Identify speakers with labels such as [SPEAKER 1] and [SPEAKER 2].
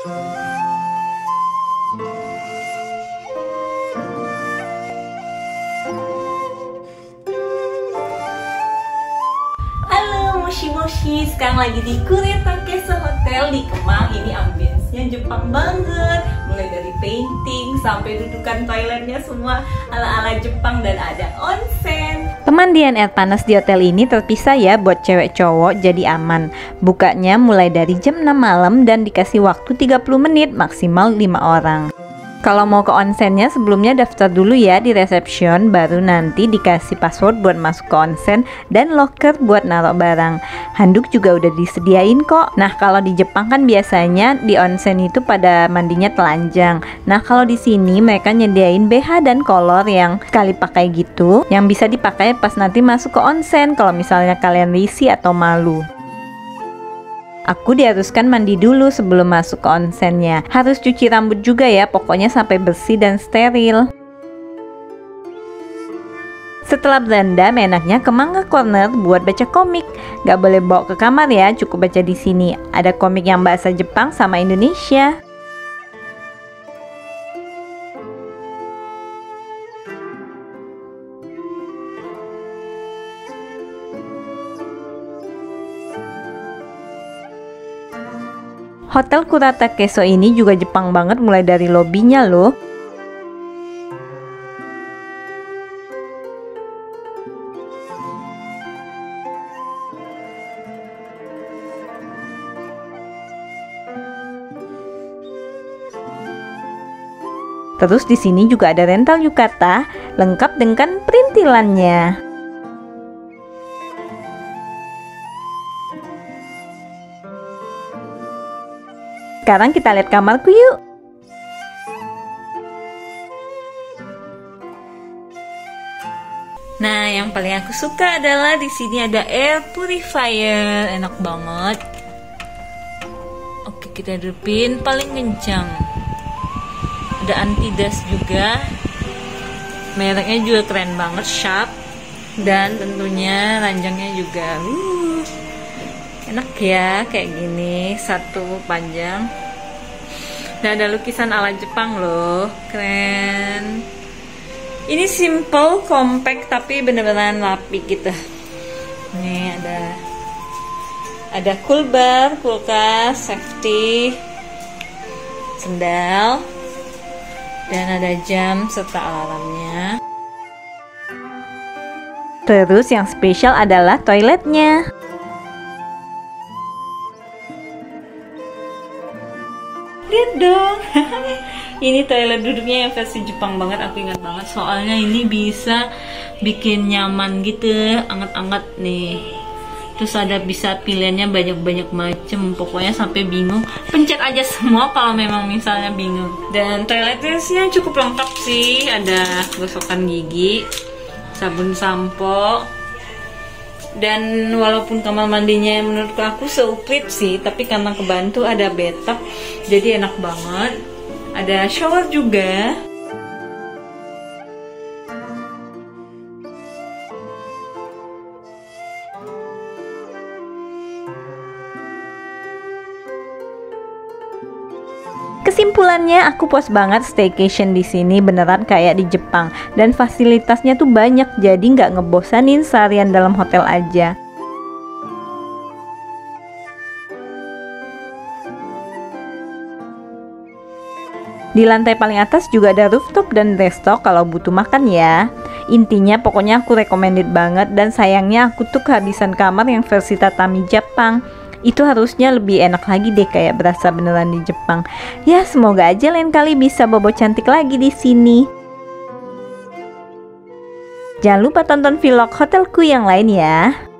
[SPEAKER 1] Halo Moshi, sekarang lagi di Kuretakeso Hotel di Kemang. Ini ambience-nya Jepang banget, mulai dari painting sampai dudukan toiletnya semua ala-ala Jepang dan ada onsen.
[SPEAKER 2] Pemandian air panas di hotel ini terpisah ya buat cewek cowok, jadi aman. Bukanya mulai dari jam 6 malam dan dikasih waktu 30 menit, maksimal 5 orang. Kalau mau ke onsennya sebelumnya daftar dulu ya di reception, baru nanti dikasih password buat masuk ke onsen dan locker buat naruh barang. Handuk juga udah disediain kok. Nah, kalau di Jepang kan biasanya di onsen itu pada mandinya telanjang. Nah, kalau di sini mereka nyediain BH dan kolor yang sekali pakai gitu, yang bisa dipakai pas nanti masuk ke onsen kalau misalnya kalian risih atau malu. Aku diharuskan mandi dulu sebelum masuk ke onsennya. Harus cuci rambut juga ya, pokoknya sampai bersih dan steril. Setelah berendam, enaknya ke Manga Corner buat baca komik. Gak boleh bawa ke kamar ya, cukup baca di sini. Ada komik yang bahasa Jepang sama Indonesia. Hotel Kuretakeso ini juga Jepang banget mulai dari lobinya loh. Terus di sini juga ada rental yukata lengkap dengan perintilannya. Sekarang kita lihat kamarku yuk.
[SPEAKER 1] Nah, yang paling aku suka adalah di sini ada air purifier, enak banget. Oke, kita hidupin paling kencang. Ada anti dust juga. Mereknya juga keren banget, Sharp. Dan tentunya ranjangnya juga. Enak ya, kayak gini, satu panjang. Dan ada lukisan ala Jepang loh, keren. Ini simple, compact, tapi bener-bener rapi gitu. Nih ada cool bar, kulkas, safety, sendal, dan ada jam serta alarmnya.
[SPEAKER 2] Terus yang spesial adalah toiletnya.
[SPEAKER 1] Lihat dong. Ini toilet duduknya yang versi Jepang banget, aku ingat banget. Soalnya ini bisa bikin nyaman gitu, anget-anget nih. Terus ada bisa pilihannya banyak-banyak macem. Pokoknya sampai bingung, pencet aja semua kalau memang misalnya bingung. Dan toiletnya cukup lengkap sih. Ada gosokan gigi, sabun sampo. Dan walaupun kamar mandinya menurut aku seumprit sih, tapi karena kebantu ada bathtub, jadi enak banget. Ada shower juga.
[SPEAKER 2] Kesimpulannya, aku puas banget staycation di sini, beneran kayak di Jepang dan fasilitasnya tuh banyak, jadi nggak ngebosanin seharian dalam hotel aja. Di lantai paling atas juga ada rooftop dan resto kalau butuh makan ya. Intinya pokoknya aku recommended banget, dan sayangnya aku tuh kehabisan kamar yang versi tatami Jepang. Itu harusnya lebih enak lagi deh, kayak berasa beneran di Jepang. Ya, semoga aja lain kali bisa bobo cantik lagi di sini. Jangan lupa tonton vlog hotelku yang lain ya.